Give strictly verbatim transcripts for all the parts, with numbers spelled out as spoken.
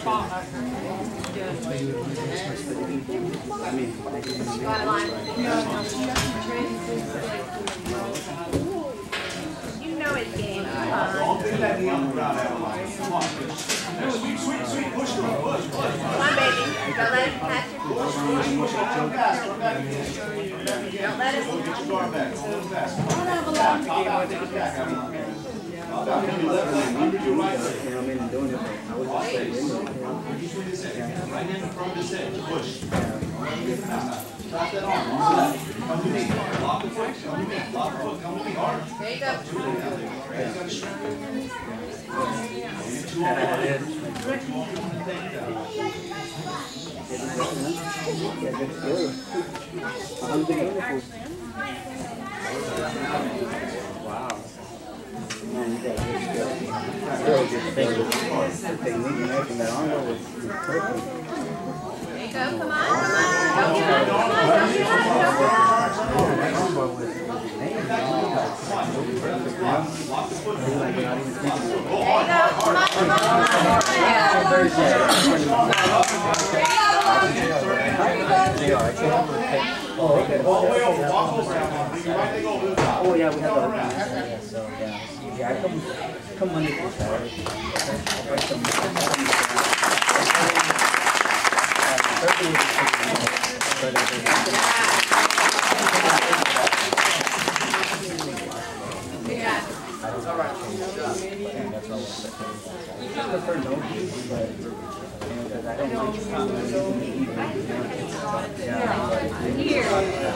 You know it's game. Come on. Don't put that knee on the ground, Adeline. Come on. Sweet, sweet, sweet. Push through. Push, push. Come on, baby. Don't let him catch your Push, push, push. Don't pass. Don't back again. Don't let him. Get your guard back. Don't let him pass. Come on. Top out. Take it back, Adeline. Top out. Your left leg under your right leg. Cross face. Between his head. Right hand in front of his head. Push. Tap that arm. Come to me. Lock the foot. Come to me. Lock the foot. Come to me. Hard. There you go. Two down there. He's got a strength. Two on one. Two on one. Take it down. Wow. Man, you got good skill. Really good technique. The technique and everything that arm was perfect. There you go. Come on. Come on. Don't give up. Come on. Don't give up. Don't give up. Lock the foot. There you go. Come on. Come on. Come on. Oh, okay. All the way over. Walk over. Right leg over the top. Oh, yeah, we have the open. Yeah, so, yeah. Yeah, I come, come Monday through Saturday. Right some, Yeah. That's all right. I prefer no juice, but because I don't like Here.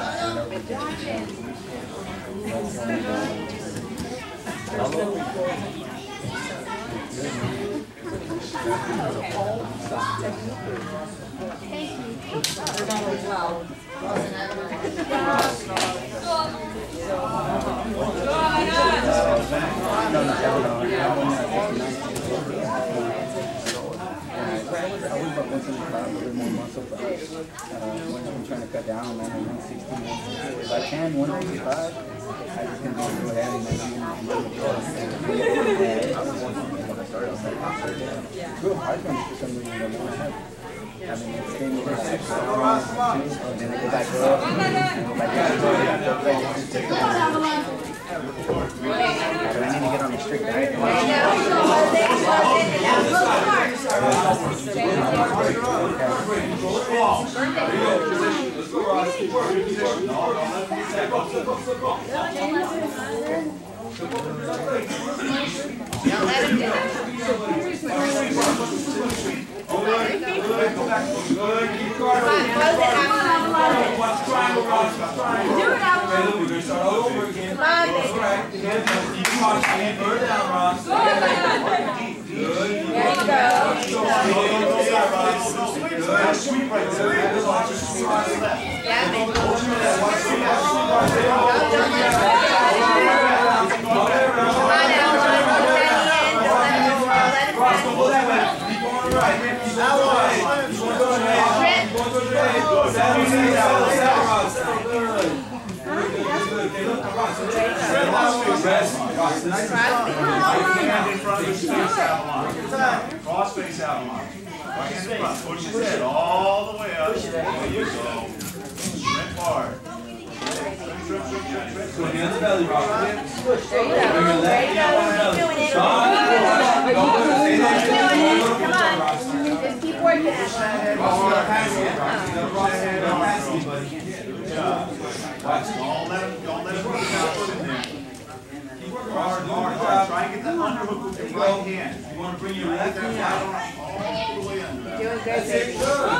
I'm trying to cut down, man, I'm one sixty. If I can, one fifty-five, I just can go ahead and maybe real hard for some reason, I don't have. I mean, it's game over six, and then I go back up, and then I go back up. But I need to get on a strict diet. Don't let him do it. Cross face out line. Push his head all the way up. There you go. Shrimp hard. Shrimp, shrimp, shrimp, shrimp. Put your belly rock. There you go. There you go. Keep doing it. Come on. Just keep working at it. Don't let him, don't let him put his foot in there. Hard, hard, hard. Try and get that underhook with your right hand. You want to bring your left hand out. All the way under that. Doing good, baby.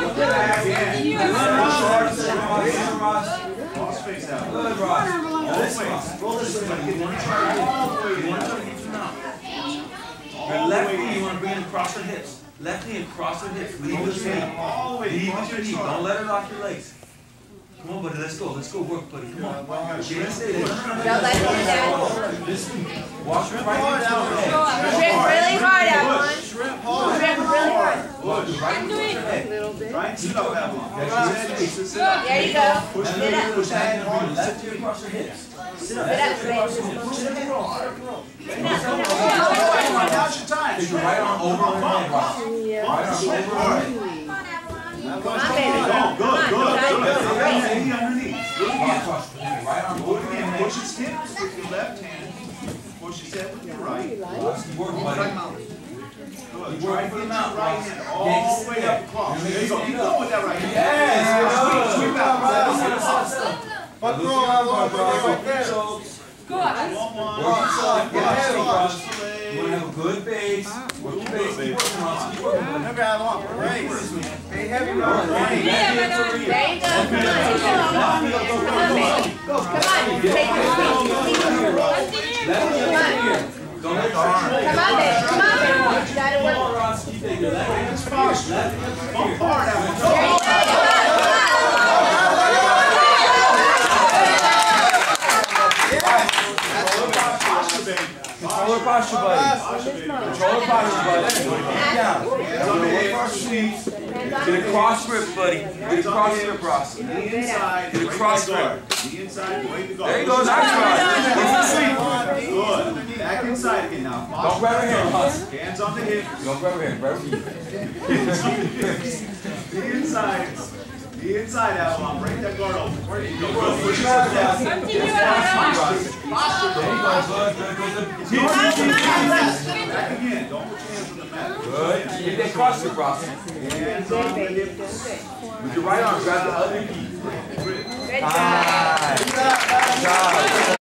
Cross face out. Good, Ross. This way. Roll this way. Get one turn. All the way. You want to get you now. Your left knee, you want to bring it across your hips. Left knee across your hips. Leave your knee. All the way. Leave Cross your your knee. trunk. Don't let it off your legs. Come on, buddy. Let's go. Let's go work, buddy. Come on. Can't stay there. Don't let him do that. Listen. Watch your right hand. Shrimp really hard, Avalon. Shrimp really hard. Push. I'm doing a little bit. Try and sit up, Avalon. There you go. Push Sit it. up. Push that hand hard. Left knee across your hips. Sit up. Sit up, baby. Now's your time. Take your right arm over your head, Ross. Boom. Switch. All right. Come on, baby. Go, Come good, on, good, tight. good. Great. Stay underneath. Do it again. Right arm, do it again. Push his hips with your left hand. Push his head with your right. Good. Try to get your right hand all the way up across. There you go. Keep going with that right hand. Yes. Sweep, sweep out. What's wrong? I want to right there. Good. One, one. Get ahead of us. You want to have a good base. Work your base. Keep working on it. Keep working on it. Remember, I want a race. Be heavy on the race. Yeah, but uh, there you go. Come on. Come on, baby. Come on. Take your feet. Come on. Don't let your arm. Come on, baby. Come on, baby. You gotta work. Left hand. Bump hard out. There you go. Come Control her posture, buddy. Control her posture, buddy. Get down. Get a cross grip, buddy. Get a cross grip, Ross. The inside. Get a cross grip. The inside. Wait to go. There you go. Nice try. Good. Back inside again now. Don't grab her hand, Huss. Hands on the hip. Don't grab her hand. Grab her feet. The inside. The inside, Avalon. Break that guard open. Where do you go? Go. Push it down. Continue, Avalon. Back again. Don't put your hands on the mat. Good. Get that cross grip, Ross. Hands on the hip. With your right arm, grab the other knee. Good job. Nice. Good job.